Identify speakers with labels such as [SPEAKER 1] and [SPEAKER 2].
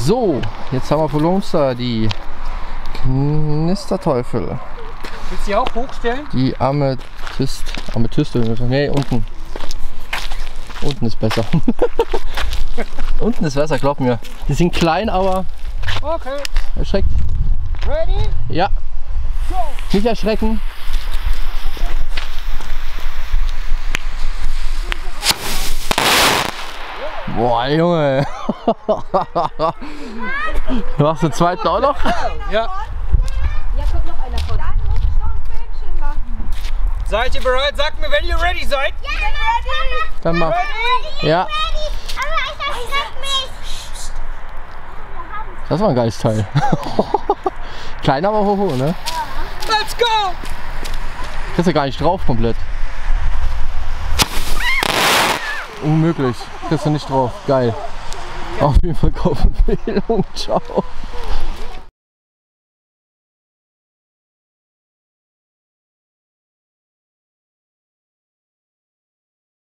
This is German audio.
[SPEAKER 1] So, jetzt haben wir vor uns da die Knisterteufel.
[SPEAKER 2] Willst du die auch hochstellen?
[SPEAKER 1] Die Amethyste. Nee, unten. Unten ist besser. Unten ist besser, glaub mir. Die sind klein, aber
[SPEAKER 2] okay.
[SPEAKER 1] Erschreckt.
[SPEAKER 2] Ready?
[SPEAKER 1] Ja.
[SPEAKER 2] Go.
[SPEAKER 1] Nicht erschrecken. Boah, Junge. Du machst den zweiten auch noch?
[SPEAKER 2] Ja.
[SPEAKER 3] Ja, kommt noch einer von. Dann muss ich noch ein Filmchen machen.
[SPEAKER 2] Seid ihr bereit? Sagt mir, wenn ihr ready seid.
[SPEAKER 3] Ja, ready.
[SPEAKER 1] Dann mach.
[SPEAKER 2] Ready?
[SPEAKER 1] Ja.
[SPEAKER 3] Aber ich erschreck mich.
[SPEAKER 1] Das war ein geiles Teil. Klein, aber hoch, ne?
[SPEAKER 2] Let's go!
[SPEAKER 1] Kriegst du gar nicht drauf komplett. Unmöglich. Kriegst du nicht drauf. Geil. Auf jeden Fall Kaufempfehlung. Ciao.